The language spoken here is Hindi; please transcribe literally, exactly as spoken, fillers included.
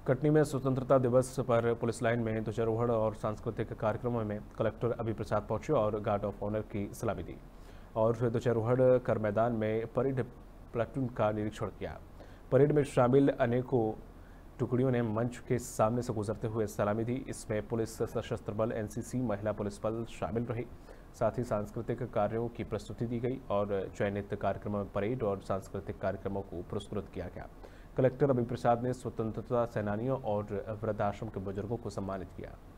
कटनी में स्वतंत्रता दिवस पर पुलिस लाइन में ध्वजारोहण और सांस्कृतिक कार्यक्रमों में कलेक्टर अभी प्रसाद पहुंचे और गार्ड ऑफ ऑनर की सलामी दी और ध्वजारोहण कर मैदान में परेड प्लाटून का निरीक्षण किया। परेड में शामिल अनेकों टुकड़ियों ने मंच के सामने से गुजरते हुए सलामी दी। इसमें पुलिस, सशस्त्र बल, एनसीसी, महिला पुलिस बल शामिल रही। साथ ही सांस्कृतिक कार्यों की प्रस्तुति दी गई और चयनित कार्यक्रमों में परेड और सांस्कृतिक कार्यक्रमों को पुरस्कृत किया गया। कलेक्टर अभी प्रसाद ने स्वतंत्रता सेनानियों और वृद्धाश्रम के बुजुर्गों को सम्मानित किया।